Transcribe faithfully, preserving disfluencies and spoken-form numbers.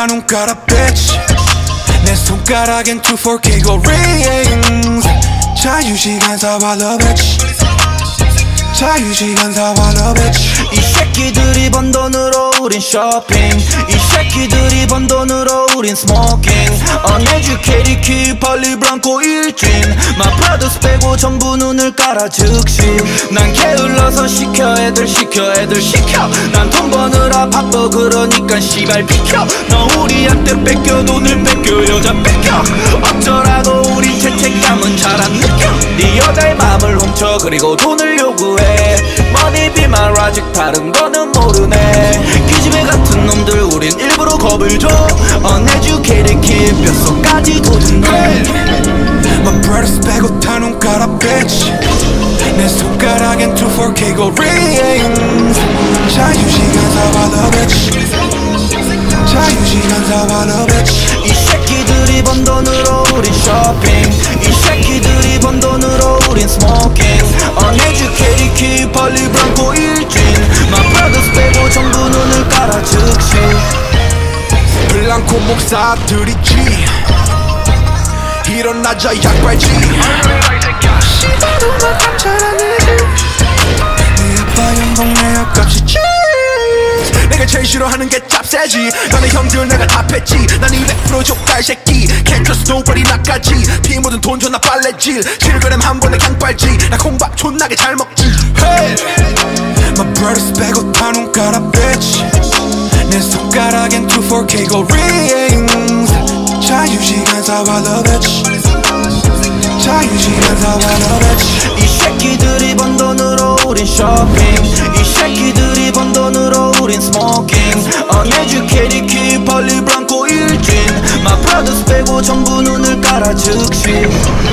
다 눈 깔아 bitch. 내 손가락엔 이십사 K gold rings. 자유시간 사와라 bitch. 자유시간 사와라 bitch. 이 새끼들이 번 돈으로 우린 쇼핑, 이 새끼들이 번 돈으로 우린 스모킹. uneducated kid 발리 브랑코 일진. My brothers 빼고 전부 눈을 깔아 즉시. 난 게을러서 시켜 애들 시켜 애들 시켜. 난 돈 버느라 바빠 그러니까 씨발 비켜. 너 우리한테 뺏겨 돈을 뺏겨 여자 뺏겨. 어쩌라고 우린 죄책감은 잘 안 느껴. 네 여자의 맘을 훔쳐 그리고 돈을 요구해. Money be my logic 다른 거는 모르네. 기집애 같은 놈들 우린 일부러 겁을 줘. uneducated kid 뼛속까지 도둑놈. My brothers 빼고 다 눈 깔아 bitch. 내 손가락엔 이십사 K gold rings. 자유시간 사와라 bitch. 자유시간 사와라 bitch. 이 새끼들이 번 돈으로 우린 쇼핑, 이 새끼들이 번 돈으로 우린 스모킹. uneducated kid 발리 브랑코 일진. My brothers 빼고 전부 눈을 깔아 즉시. 블랑코 목사들이 G. 일어나자 약발지. 시바도 나감 잘하는지. 네 아빠 연봉 내 약값이 G. 내가 제일 싫어하는 게 짭새지. 너네 형들 내가 다 뺐지. 난 이백 퍼센트 족발 새끼. Can't trust nobody 나까지. 피 묻은 돈 존나 빨래질. 칠 그램 한 번에 그냥 빨지. 나 콩밥 존나게 잘 먹지. Hey! My brothers 빼고 다 눈 깔아 bitch. 내 손가락엔 이십사 K gold rings. 자유시간 사와라 bitch. 자유시간 사와라 bitch. 이 새끼들이 번 돈으로 우린 쇼핑, 이 새끼들이 번 돈으로 우린 스모킹. uneducated kid 발리 브랑코 일진. My brothers 빼고 전부 눈을 깔아 즉시.